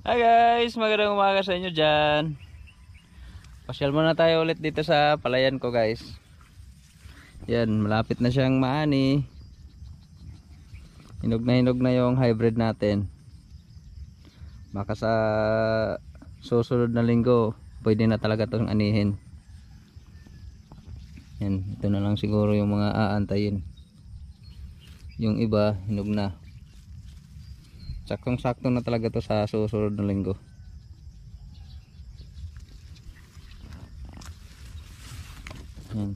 Hi guys, magandang umaga sa inyo dyan. Pasyal muna tayo ulit dito sa palayan ko guys. Yan, malapit na siyang maani. Hinog na yung hybrid natin. Baka sa susunod na linggo pwede na talaga itong anihin. Yan, ito na lang siguro yung mga aantayin. Yung iba hinog na. Saktong sakto na talaga to sa susunod na linggo. Yan.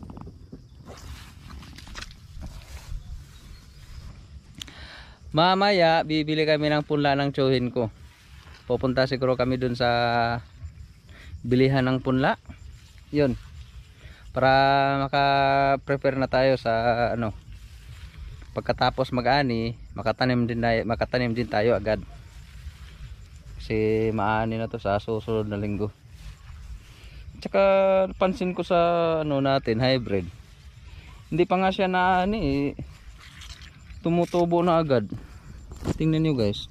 Mamaya bibili kami ng punla ng tsuhin ko. Pupunta siguro kami dun sa bilihan ng punla. Yun. Para maka-prepare na tayo sa ano. Pagkatapos mag-ani, makatanim din tayo agad. Kasi maani na to sa susunod na linggo. Tsaka pansin ko sa ano natin, hybrid. Hindi pa nga siya naani eh. Tumutubo na agad. Tingnan niyo guys.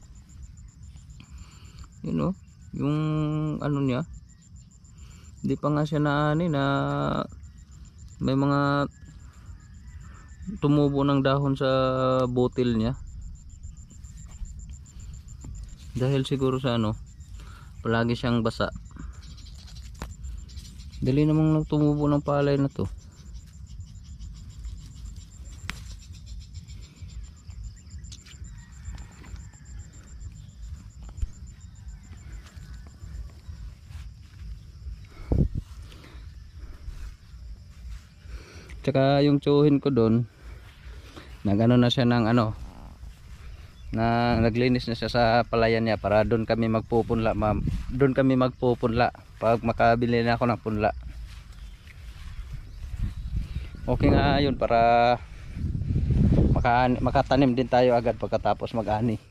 You know, yung ano niya. Hindi pa nga siya naani na may mga tumubo ng dahon sa butil niya. Dahil siguro sa ano, palagi siyang basa. Dali namang tumubo ng palay na to. Tsaka yung tsuhin ko doon, nagano na siya ng ano, na naglinis na siya sa palayan niya para doon kami magpupunla, doon kami magpupunla pag makabili na ako ng punla. Okay nga yun para makatanim din tayo agad pagkatapos mag-ani.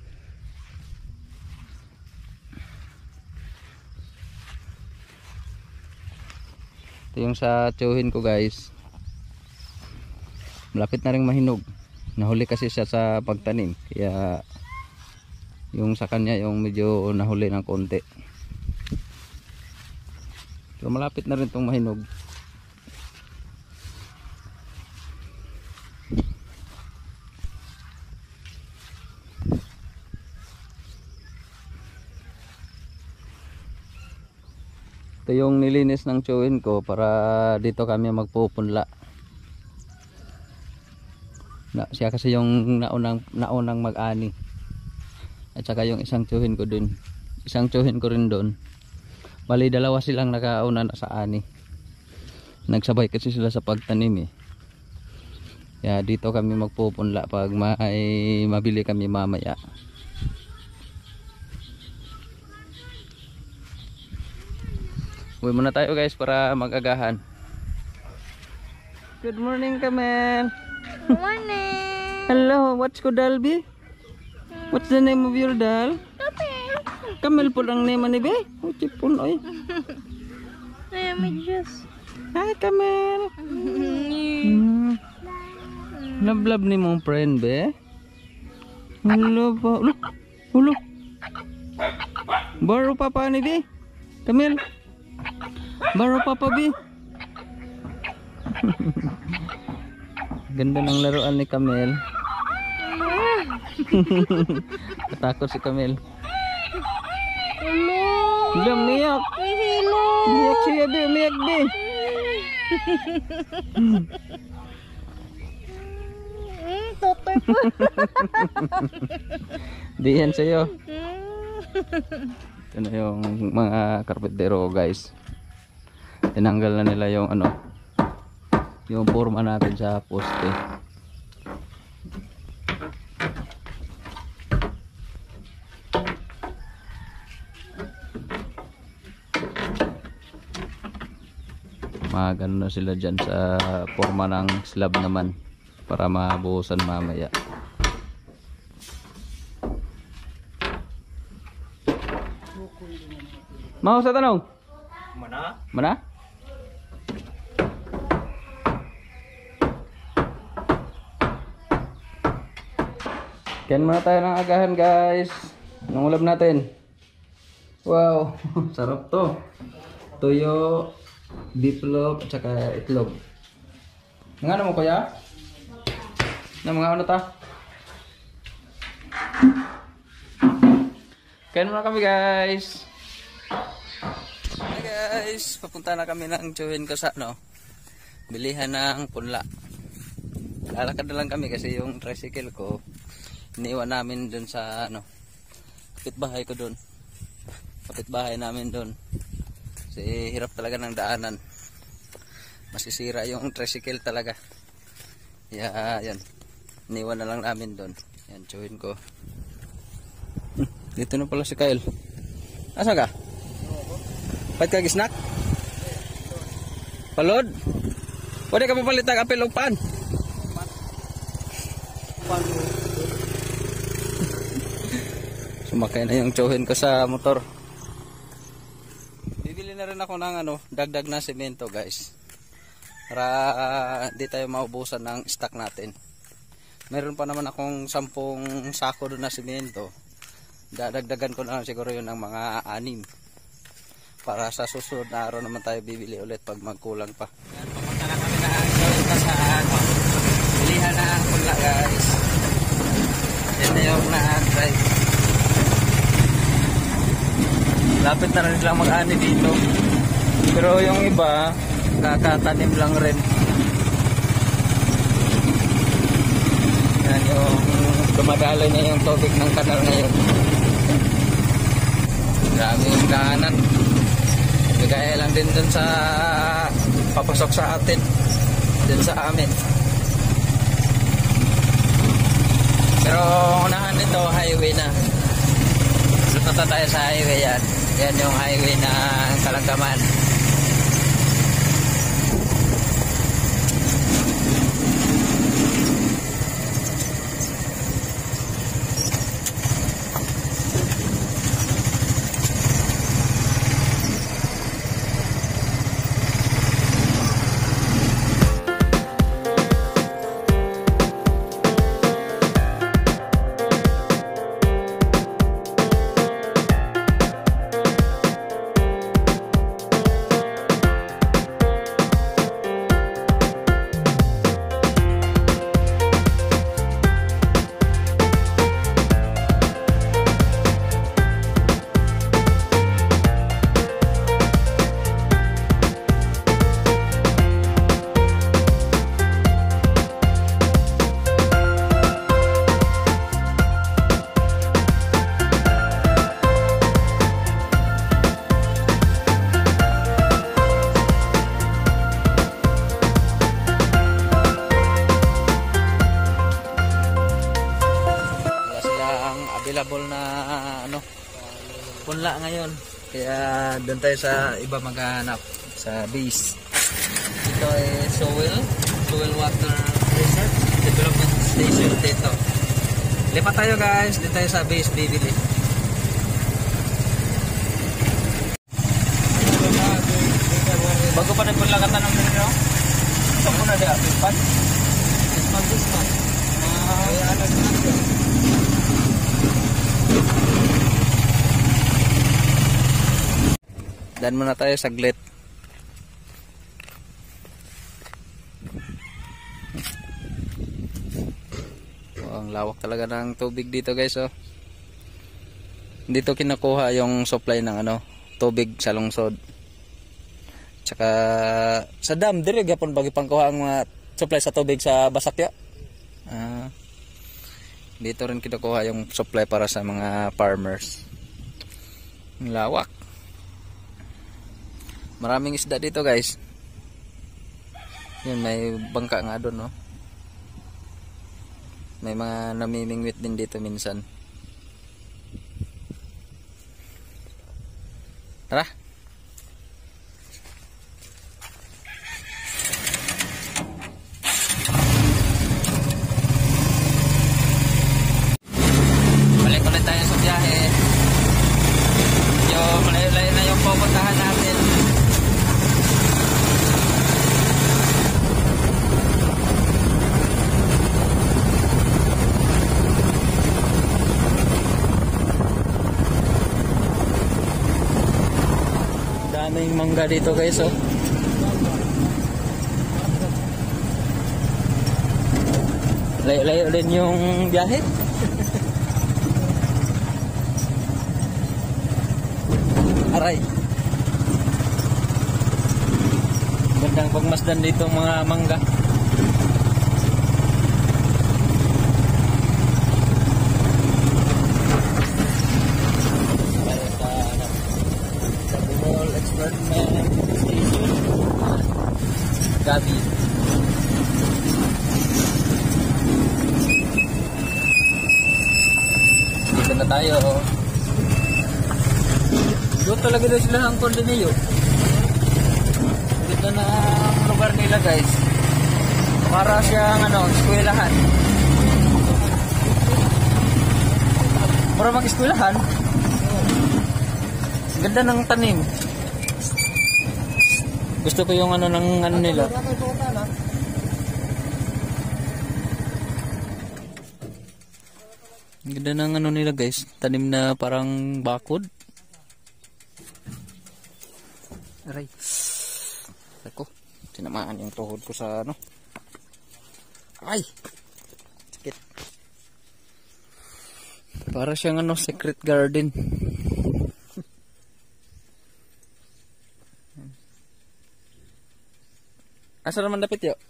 Ito yung sa tsuhin ko guys. Malapit na rin mahinog. Nahuli kasi siya sa pagtanim, kaya yung sa kanya yung medyo nahuli ng konti. Pero malapit na rin itong mahinog. Ito yung nilinis ng tsuhin ko para dito kami magpupunla. Siya kasi yung naunang mag-ani. At saka yung isang tsuhin ko dun. Isang tsuhin ko rin dun. Bali dalawa silang nakauna na sa ani. Nagsabay kasi sila sa pagtanim eh. Kaya dito kami magpupunla pag may mabili kami mamaya. Uwi muna tayo guys para mag-agahan. Good morning Kamel. Good morning. Hello, what's ko Dalby? What's the name of your doll? Kamel po ang name ni be? Oh, chipon oy. I am a juice. Hi Kamel. Love ni mong friend be? Hello po. Ulo. Baro papa ni be? Kamel. Baro papa be? Ganda ng laruan ni Kamel. Katakot si Kamel. Hello. Hindi, umiyak. Hello. Umiyak siya, be. Umiyak, be. Totoy po. Di yan sa'yo. Ito na yung mga karpentero guys. Tinanggal na nila yung ano, yung forma natin sa poste. Magano na sila dyan sa forma ng slab naman para mabuhusan mamaya. Mau sa tanong? Mana? Mana? Kain muna tayo ng agahan guys. Anong ulam natin? Wow, sarap to. Tuyo, beefloaf, at saka itlog. Mga ano mo kuya? Na mga ano ta? Kain muna kami guys. Hi guys, papunta na kami ng tsuhin ko sa ano, bilihan ng punla. Lalakad na lang kami kasi yung tricycle ko iniwan namin dun sa ano, kapitbahay ko dun. Kapitbahay namin dun. Kasi hirap talaga ng daanan. Masisira yung tricycle talaga. Yan. Iniwan na lang namin dun. Yan, tsuhin ko. Dito na pala si Kyle. Asa ka? Pahit ka gisnak? Palod? Pwede ka papalit ng apel o pan? Sumakay na yung tsuhin ko sa motor. Bibili na rin ako ng ano, dagdag na semento guys. Para di tayo maubusan ng stock natin. Meron pa naman akong 10 sako doon na semento. Dadagdagan ko na lang siguro yun ng mga 6. Para sa susunod na araw naman tayo bibili ulit pag magkulang pa. Yan, pumunta na kami na sa ano, bilihan na punla guys. Yan na yung na-try. Lapit na rin lang mag-ani dito. Pero yung iba kakatanim lang rin. Yan yung dumadaloy na yung tubig ng kanal ngayon. Grabe yung daanan. Bigaya lang din dun sa papasok sa atin, dun sa amin. Pero unahan nito highway na. Punta tayo sa highway yan. Yan yung highway na Kalangkaman. Available na ano, punla ngayon. Kaya doon tayo sa iba maghahanap sa base. Ito ay Soil Water Research Development Station dito. Lipat tayo guys, dito tayo sa base bibili. Bago pa rin punla ka tanong nyo? Ito muna dia, pipat. Pisman. Kaya ano na. Dan muna tayo saglit. Ang lawak talaga ng tubig dito guys, oh. Dito kinukuha yung supply ng ano, tubig sa lungsod. Tsaka sa dam dire gyapon bagi pangkuha ang mga supply sa tubig sa Basakya. Dito rin kinukuha yung supply para sa mga farmers. Ang lawak. Maraming isda dito guys. Yun, may bangka nga doon, no? May mga namimingwit din dito minsan. Tara. Balik ulit tayo sa biyahe. Yung malayo-layo na yung pupuntahan natin. daming mangga dito guys, oh. Layo-layo din yung biyahe. Aray. Gandang pagmasdan dito mga mangga. Gabi. Dito na tayo. Doon talaga na sila ang Cordillo. Dito na ang lugar nila guys. Para siyang eskwelahan. Para mag-eskwelahan. Ganda ng tanim. Gusto ko yung nila. Ganda ng nila guys. Tanim na parang bakod. Aray. Ako. Tinamaan yung tuhod ko sa Ay. Sakit. Para siyang secret garden. Asa naman dapat yo?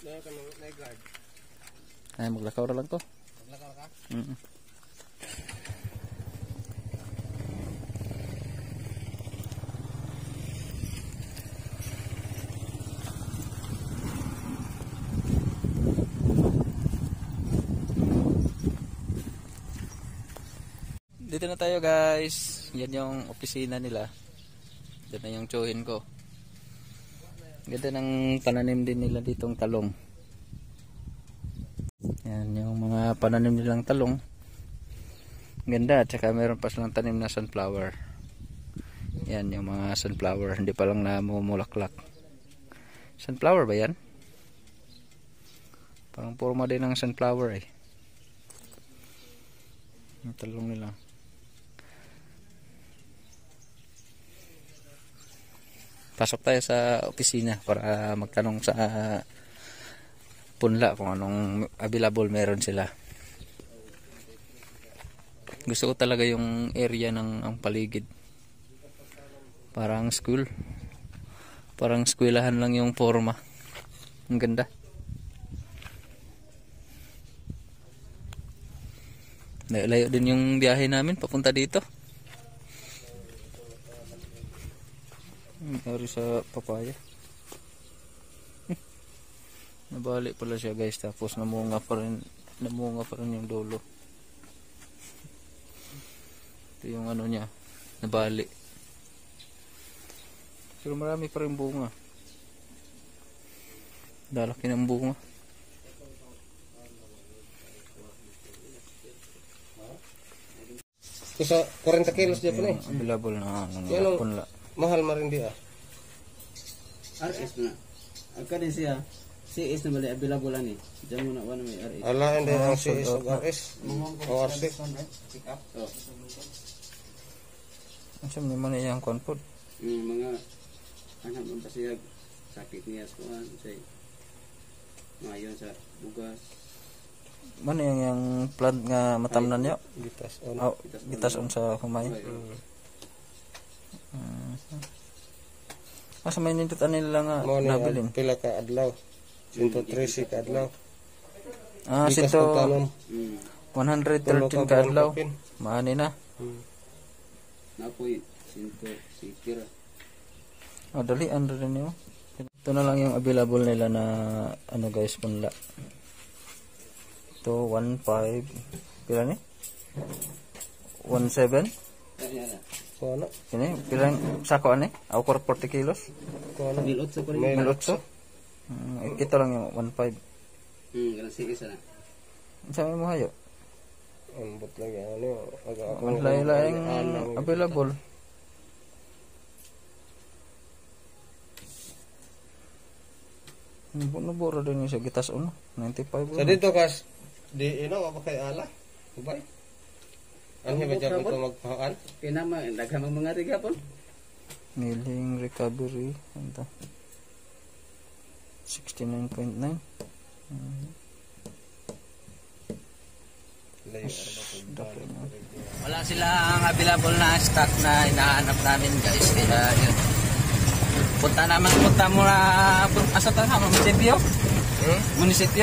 Ay, maglakaw na lang to. Maglakaw ka? Dito na tayo guys. Yan yung opisina nila. Dito na yung tsuhin ko. Ganda ng pananim din nila ditong talong. Yan yung mga pananim nilang talong. Ganda, at saka meron pa silang tanim na sunflower. Yan yung mga sunflower, hindi pa lang namumulaklak. Sunflower ba yan? Parang forma din ng sunflower eh. Yung talong nila. Pasok tayo sa opisina para magtanong sa punla kung anong available meron sila. Gusto ko talaga yung area ng ang paligid. Parang school. Parang eskwelahan lang yung forma. Ang ganda. Layo din yung biyahe namin papunta dito. Dari sa papaya. Nabali pala siya guys, tapos namunga pa rin yung dulo. Ito yung niya, nabali. Pero marami pa rin bunga. Dalaki ng bunga. Kusa 40 kilos dyan po na eh. Available na punla. Mahal ma rin di RS na. Agka din siya. CS na bali available ani. Diyan mo na wala may RS. Ala hindi ang CS ug RS. O RC. Pick up. Oh. Asa man man iyang confort. Mga anak man pa siya sakit niya sa say. Ngayon sa bugas. Man yung plant nga matamnan niyo? Gitas Gitas on sa humay. Asa may nindot nila nga nabilin? Pila ka adlaw. 113 ka adlaw. Sinto 113 ka adlaw. Maani na. Napoy sinto sikira. Dali rin niyo. Ito na lang yung available nila na guys punla. Ito 15 pila ni? 17? Kuano? Ini pilang sako ani? Ako 40 kilos. Kuano? 1,800 pa rin. 1,800. Ito lang yung 15. Ganun CS na. Sa mo hayo? Ambot lang yan Ang lain-laing available. Nabura din yung sa gitas 95. Sa dito kas di apa kay ala? Ubay. Ano ba dyan ito magpahaan? Kinama daghang mga riga po. Milling recovery. Ito. 69.9. Wala silang available na stock na hinahanap namin guys. Kaya yun. Punta muna. Asa tayo? Munisipyo? Munisipyo?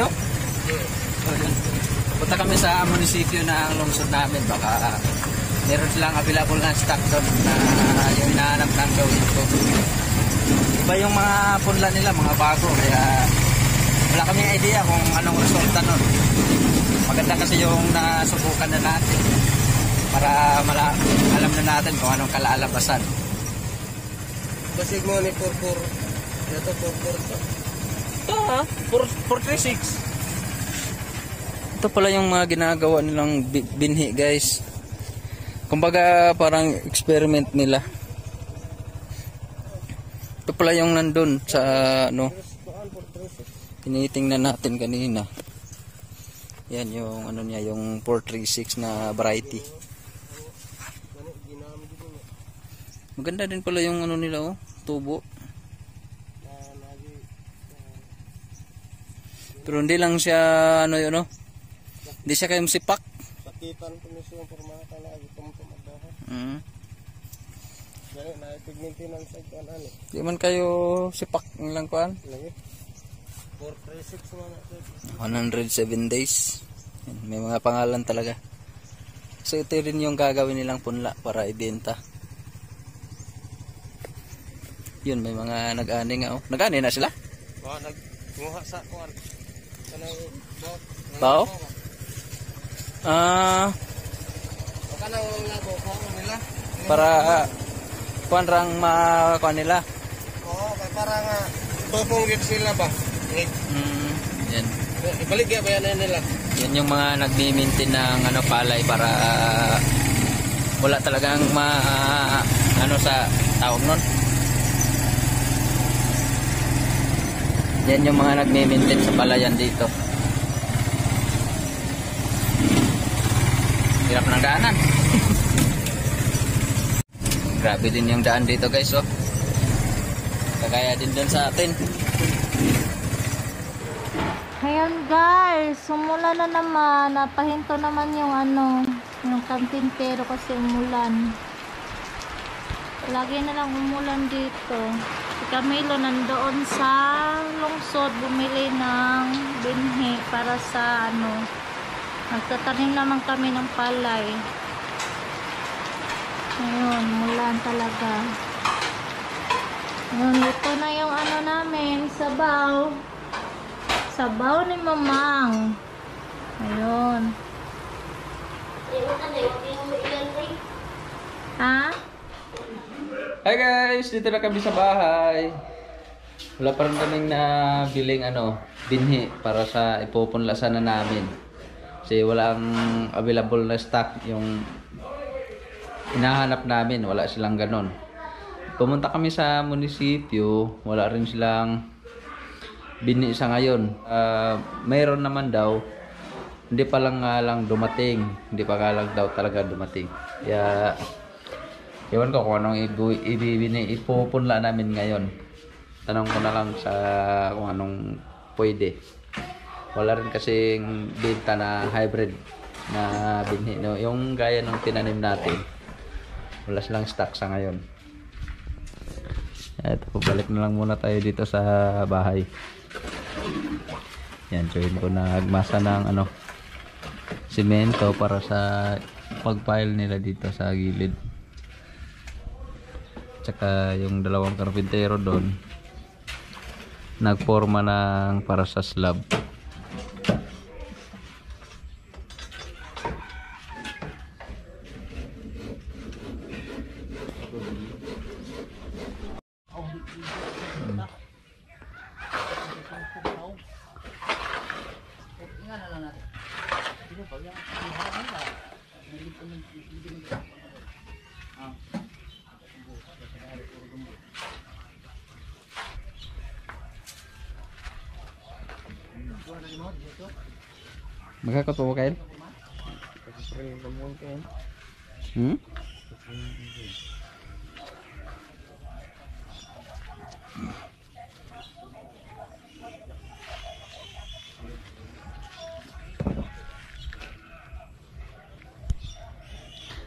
Punta kami sa munisipyo ng lungsod namin. Baka meron silang available na stock doon na yung hinahanap ng gawin ko. Iba yung mga punla nila, mga bago. Kaya wala kaming idea kung anong resulta nun. Maganda kasi yung nasubukan na natin para alam na natin kung anong kalalabasan. Basig mo ni Purpur. Ito Purpur to. Ito ha, 436. Ito pala yung mga ginagawa nilang binhi guys. Kumbaga parang experiment nila. Ito pala yung nandun sa ano. Tinitingnan natin kanina. Yan yung ano niya, yung 436 na variety. Maganda din pala yung ano nila oh, tubo. Pero hindi lang siya ano yun oh. Hindi siya kayong sipak. Sakitan ko mismo yung formata na agi tumadahan. Dali na ipig-maintenance sa kuan ani. Di man kayo sipak lang kuan. Lagi. 436 man na. 107 days. Yan, may mga pangalan talaga. So ito rin yung gagawin nilang punla para ibenta. Yun, may mga nag-ani nga oh. Nag-ani na sila? Ba nagmuha sa kuan. Kanang Bao? kanang labo ko nila. Para kuan rang kuan nila. Oo, kay para nga tupong gid sila ba. Yan. Ibalik ya bayanan nila. Yan yung mga nagmi-maintain ng ano palay para wala talagang ano sa tawag nun. Yan yung mga nagmi-maintain sa palayan dito. Hirap ng daanan. Grabe din yung daan dito guys oh. Kagaya din dun sa atin. Ayan guys, sumula na naman. Napahinto naman yung ano, yung kampintero kasi umulan. Lagi na lang umulan dito. Si Camilo nandoon sa lungsod bumili ng binhi para sa ano. Nagtatanim naman kami ng palay. Ayun, umulan talaga. Ayun, ito na yung ano namin, sabaw. Sabaw ni Mamang. Ayun. Ha? Hi guys, dito na kami sa bahay. Wala pa rin kaming nabiling ano, binhi para sa ipupunlasan na namin. Kasi walang available na stock yung hinahanap namin, wala silang ganon. Pumunta kami sa munisipyo, wala rin silang binhi sa ngayon. Mayroon naman daw, hindi pa lang dumating, hindi pa lang daw talaga dumating. Kaya ewan ko kung anong ipupunla namin ngayon. Tanong ko na lang sa kung anong pwede. Wala rin kasing benta na hybrid na binhi, no? Yung gaya ng tinanim natin, wala silang stock sa ngayon. Ito, balik na lang muna tayo dito sa bahay. Yan, join ko na agmasa ng ano, simento para sa pagpile nila dito sa gilid. Tsaka yung dalawang karpintero doon nagforma ng para sa slab. Magkakatawa kayo?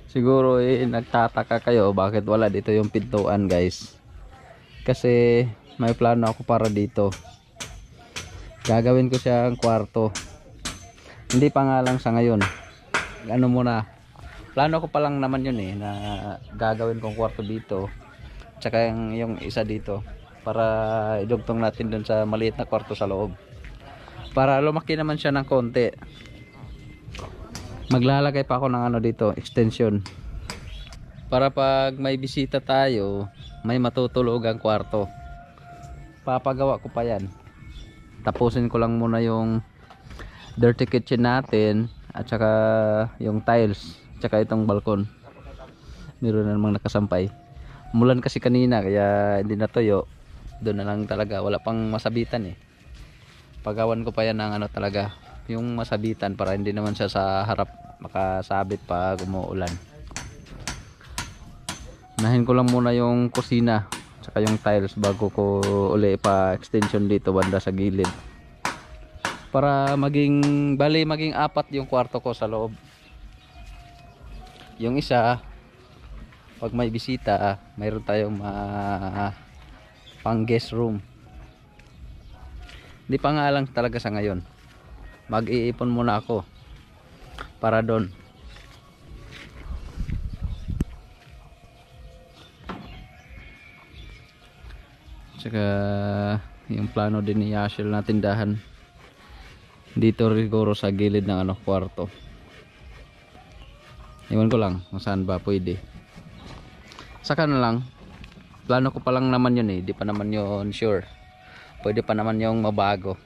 Siguro nagtataka kayo bakit wala dito yung pintuan guys. Kasi may plano ako para dito. Gagawin ko siyang kwarto. Hindi pa nga lang sa ngayon. Ano muna. Plano ko pa lang naman yun na gagawin kong kwarto dito. Tsaka yung isa dito. Para idugtong natin dun sa maliit na kwarto sa loob. Para lumaki naman siya ng konti. Maglalagay pa ako ng dito, extension. Para pag may bisita tayo, may matutulog ang kwarto. Papagawa ko pa yan. Tapusin ko lang muna yung dirty kitchen natin at saka yung tiles, tsaka itong balkon. Meron na namang nakasampay. Mulan kasi kanina kaya hindi natuyo. Doon na lang talaga, wala pang masabitan Pagawan ko pa yan ng talaga, yung masabitan para hindi naman siya sa harap makasabit pag umuulan. Nahin ko lang muna yung kusina tsaka yung tiles bago ko uli pa extension dito banda sa gilid. Para maging 4 yung kwarto ko sa loob. Yung isa pag may bisita, mayroon tayong pang guest room. Hindi pa nga lang talaga sa ngayon. Mag-iipon muna ako para doon. Tsaka yung plano din ni Yashil na tindahan dito siguro sa gilid ng kwarto. Iwan ko lang kung saan ba pwede. Saka na lang, plano ko pa lang naman yun di pa naman yun sure. Pwede pa naman yung mabago.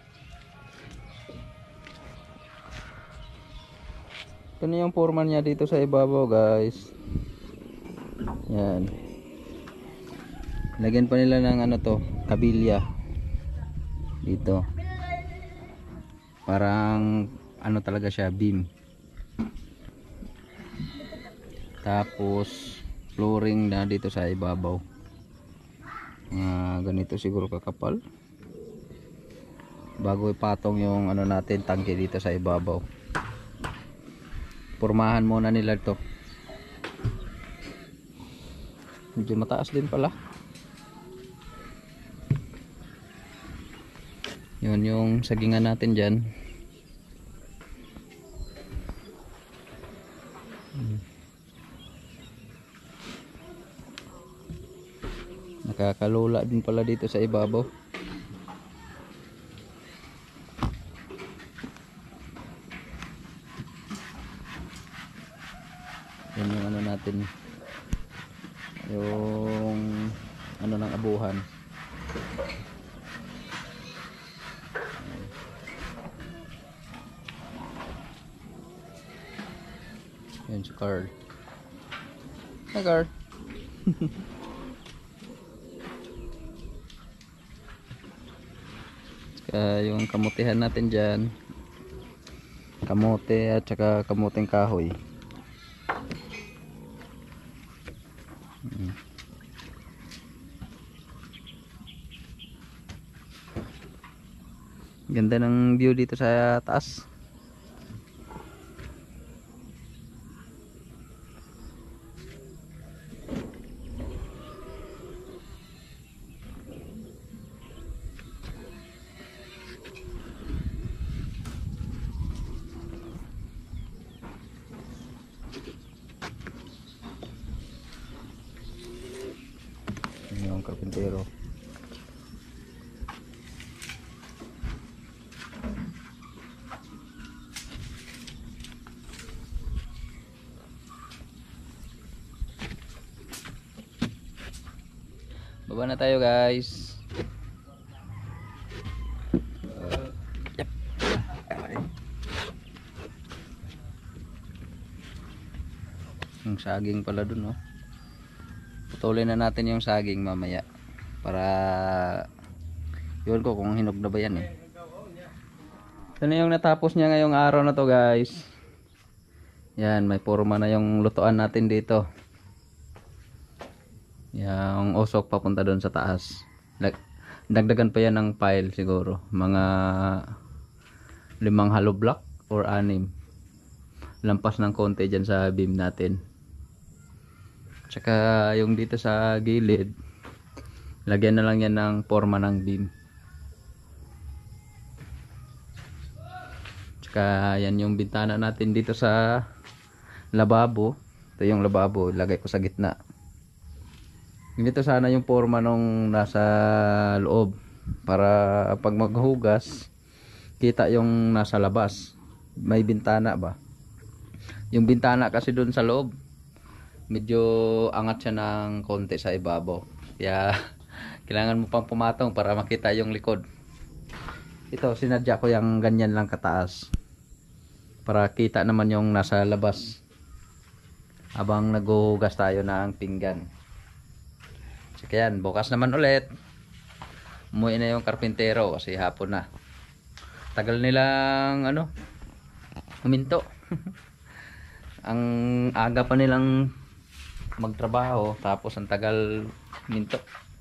Ito na yung forma niya dito sa ibabaw guys. Yan. Lagyan pa nila ng kabilya dito. Parang talaga siya, beam. Tapos flooring na dito sa ibabaw. Ganito siguro kakapal. Bago ipatong yung natin tangke dito sa ibabaw. Pormahan muna nila to. Medyo mataas din pala. Yun yung sagingan natin dyan. Nakakalula din pala dito sa ibabaw. Yan yung natin, yung ng abuhan. Yan si Carl. Hi Carl. Yung kamutihan natin dyan, kamote at saka kamuting kahoy. Ganda ng view dito sa taas. Yung karpintero. Baba na tayo guys. Yep. Yung saging pala dun putulin na natin yung saging mamaya para yun ko kung hinog na ba yan ito na yung natapos niya ngayong araw na to guys. Yan, may forma na yung lutuan natin dito. Yung usok papunta doon sa taas. Dagdagan pa yan ng pile siguro. Mga 5 hollow block or 6. Lampas ng konti dyan sa beam natin. Tsaka yung dito sa gilid, lagyan na lang yan ng forma ng beam. Tsaka yan yung bintana natin dito sa lababo. Ito yung lababo, lagay ko sa gitna. Ganito sana yung forma nung nasa loob, para pag maghugas kita yung nasa labas. May bintana ba? Yung bintana kasi dun sa loob medyo angat siya ng konti sa ibabaw, kaya kailangan mo pang pumatong para makita yung likod. Ito sinadya ko yung ganyan lang kataas para kita naman yung nasa labas habang naghuhugas tayo ng pinggan. So yan, bukas naman ulit umuwi na yung karpintero kasi hapon na. Tagal nilang huminto. Ang aga pa nilang magtrabaho tapos ang tagal minto.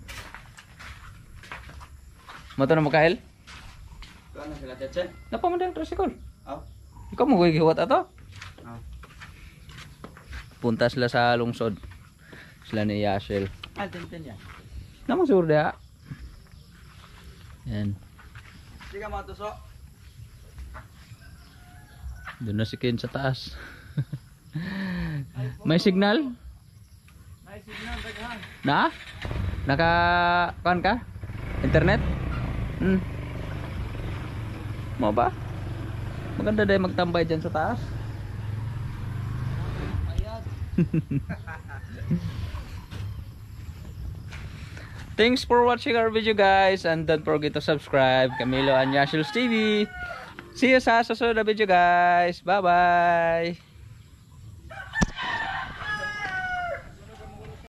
Moto na mo kahil? Kano sila tetse? Napa mo dang tricycle? Aw. Ikaw mo gigiwat ato? Aw. Punta sila sa lungsod. Sila ni Yashel. Tintin yan. Namang surda. Yan. Di ka matuso. Doon na si Ken sa taas. May signal? May signal daghan. Na? Naka-kuan ka? Internet? Mo ba? Maganda dahil magtambay dyan sa taas. Ayad. Thanks for watching our video guys, and don't forget to subscribe. Camilo and Yashil's TV. See you sa susunod na video guys. Bye bye.